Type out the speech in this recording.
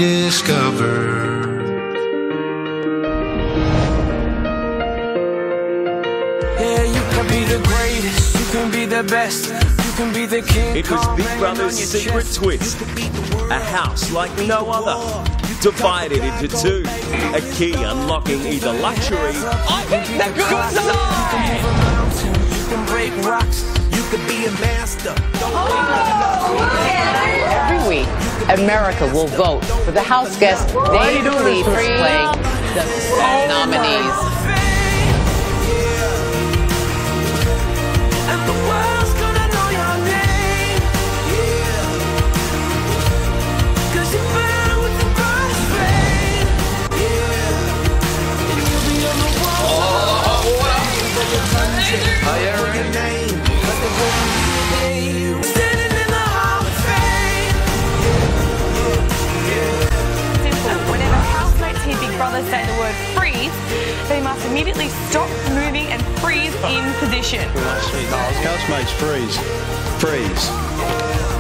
rediscovered. Yeah, you can be the greatest, you can be the best, you can be the king. It was Big Brother's secret twist. A house like no other, divided into two. A key unlocking either luxury or the good side. You can break rocks, you can be a master. Every week, America will vote for the House guest they believe is playing the nominees. And the world's gonna know your name. Yeah. 'Cause you burn with the bright flame. Yeah. And you'll be on the wall. Your name. Standing in the Hall of Fame. Whenever housemates hear Big Brother say the word freeze, they must immediately stop moving and freeze in position. Housemates freeze. Freeze.